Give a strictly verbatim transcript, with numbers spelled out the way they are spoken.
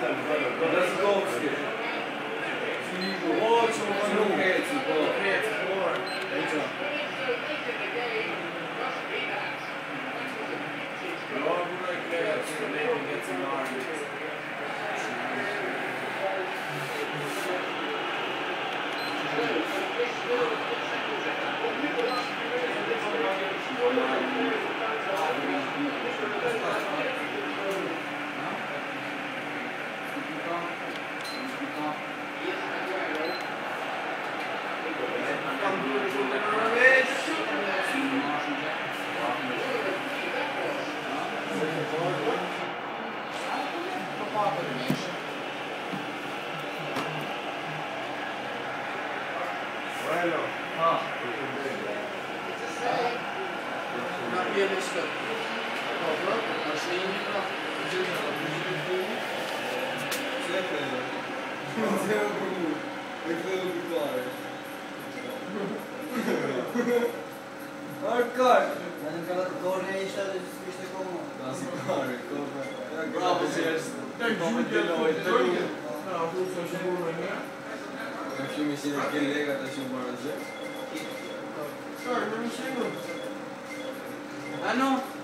Let's go. Watch over the head to go. Head to go. Lord, we like that. So they can get some armies. Bueno, ah, una pianista, dobro, naslijednika, sve kredo, sve obrnu, ne kredo biklare. Arkar! Yani kadar korneye işler işte komu. Nasıl kare, korne. Bravo, Sérgio. Come te lo voy a decir. No, tu sei sicuro di me? Non ci mi si che lega da ci buona gente. Sorry, non mi sento. Ah no?